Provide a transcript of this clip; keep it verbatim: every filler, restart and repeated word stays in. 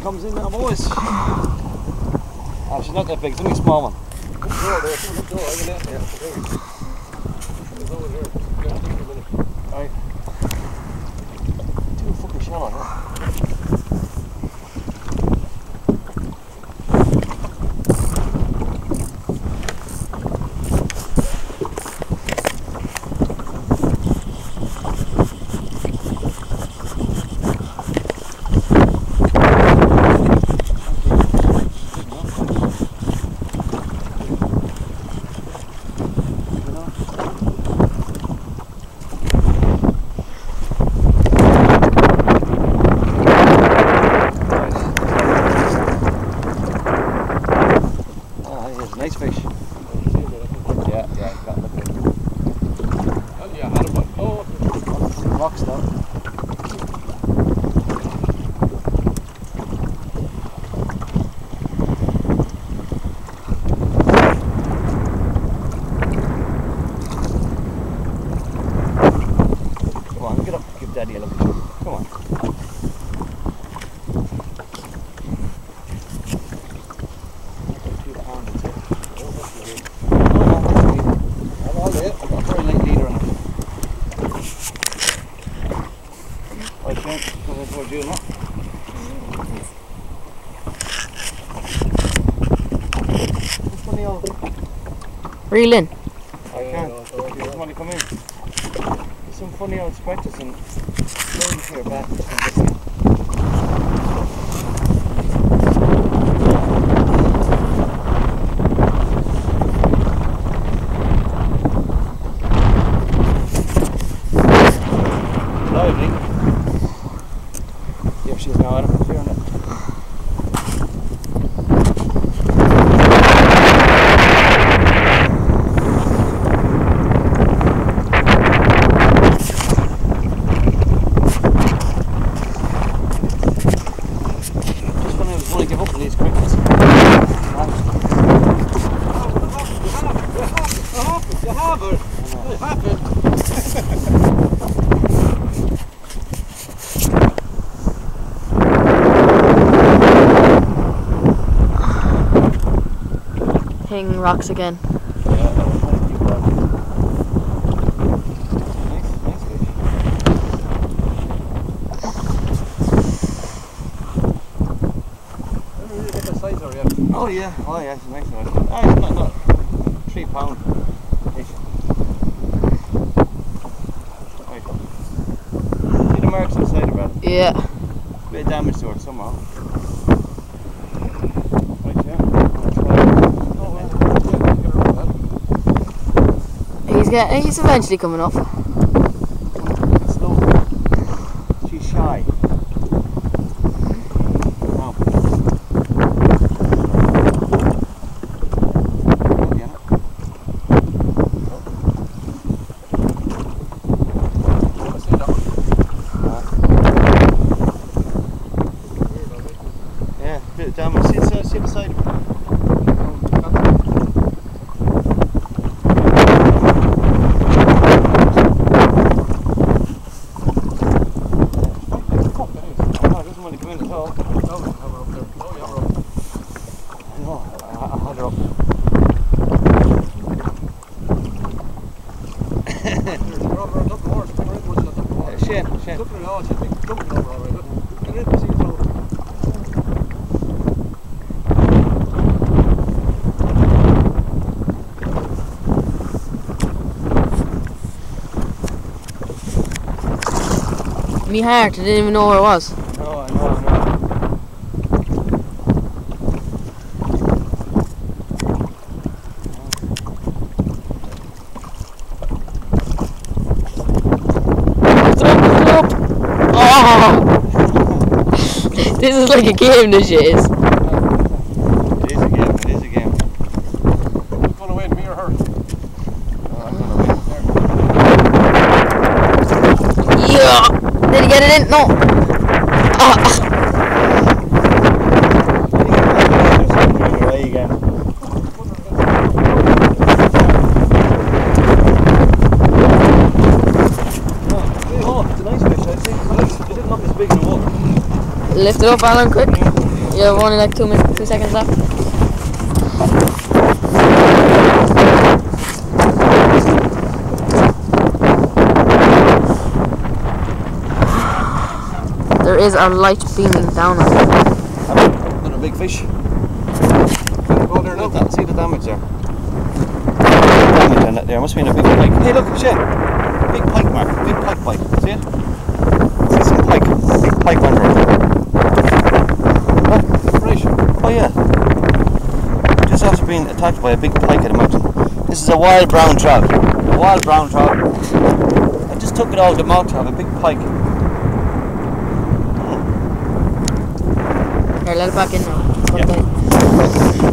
comes in now, boys. Oh, she's not that big, it's only a small one. Right. Too fucking shallow, huh? Nice fish. Yeah, yeah, got it. Oh yeah, I had a one. Oh, rocks though. Come on, get up, give Daddy a look. Come on. Reel in. I can't. He doesn't want to come in. There's some funny old scratches and lines here back. Lively. Yep, she's now at him. Clearing it. Give up on these crickets. You have her. You have it. Hitting rocks again. Oh yeah, oh yeah, it's a nice one. Ah, it's not, not three pound ish. Right. See the marks inside of it? Yeah. Bit of damage to it somehow. Right, yeah. He's getting, he's eventually coming off. Slow. She's shy. Bit of damage. See, see, see the side. Shane, Shane. Me heart, I didn't even know where it was. No, I know, I know. Oh! This is like a game, this shit is. It is a game, it is a game. Who's gonna win, me or her? Oh, I'm gonna win. There. Yeah! Did he get it in? No! Ah! Lift it up, Alan, quick. You have only like two minutes, two seconds left. There is a light beaming down on it. Another big fish. Oh, there, look, see the damage there. Damage on that there. Must have been a big pike. Hey, look, shit. Big pike, Mark. Big pike bite. See it? See some pike. Big pike under it. Oh, right. Oh, yeah. Just after being attacked by a big pike at the mountain. This is a wild brown trout. A wild brown trout. I just took it out of the mouth to have a big pike. Here, let it back in now. Yeah.